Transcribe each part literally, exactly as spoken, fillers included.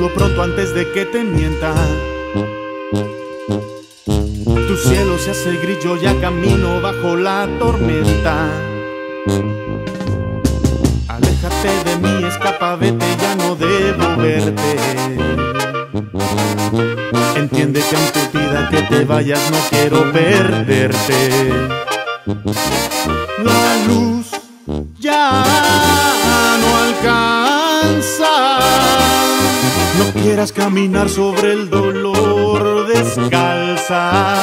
Hazlo pronto antes de que te mienta. Tu cielo se hace gris, yo ya camino bajo la tormenta. Aléjate de mí, escapa, vete, ya no debo verte. Entiende que aunque pida que te vayas, no quiero perderte. La luz ya no alcanza. No quieras caminar sobre el dolor descalza.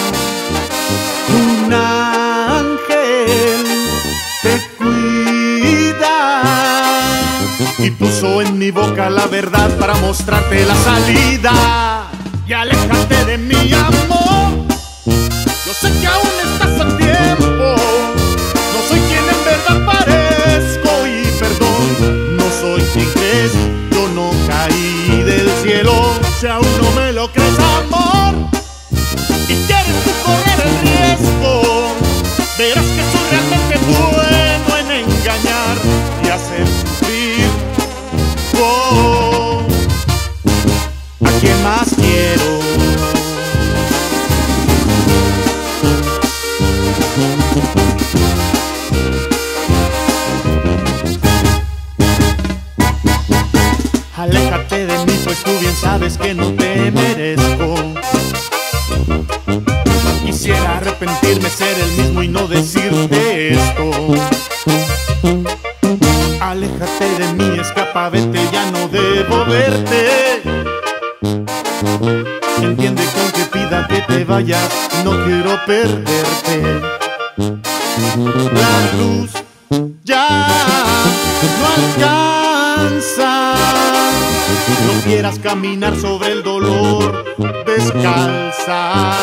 Un ángel te cuida y puso en mi boca la verdad para mostrarte la salida. Y aléjate de mi amor, yo sé que aún estás a tiempo. No soy quien en verdad parezco y perdón, no soy quien crees. Yo no caí del cielo. Si aún no me lo crees, amor, y quieres tú correr el riesgo, verás que soy realmente bueno en engañar y hacer sufrir. Oh, ¿a quién más quiero? Aléjate de mí, pues tú bien sabes que no te merezco. Quisiera arrepentirme, ser el mismo y no decirte esto. Aléjate de mí, escapa, vete, ya no debo verte. Entiende que aunque pida que te vayas, no quiero perderte. La luz ya no alcanza. No quieras caminar sobre el dolor descalza.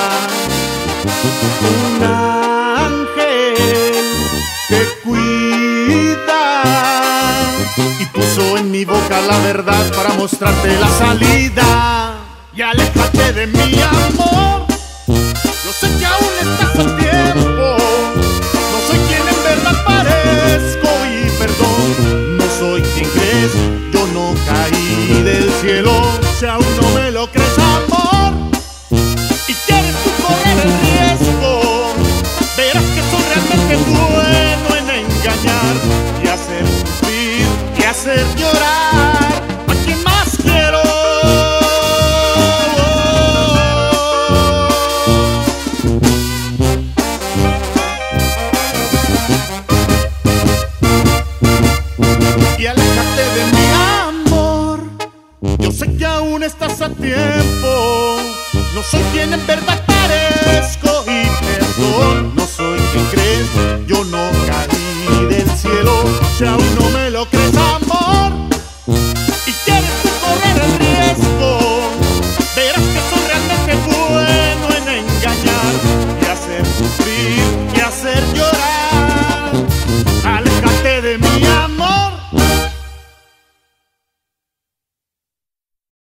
Un ángel te cuida y puso en mi boca la verdad para mostrarte la salida. Y aléjate de mi amor, yo sé que aún estás a tiempo. No soy quien en verdad parezco y perdón, no soy quien crees. Yo no caí del cielo. Si aún no me lo crees, amor, y quieres tú correr el riesgo, verás que soy realmente bueno en engañar y hacer sufrir y hacer llorar. ¿A quién más quiero? Y aléjate de mi amor, yo sé que aún estás a tiempo. No soy quien en verdad parezco y perdón, no soy quien crees. Yo no caí del cielo. Si aún no me lo crees,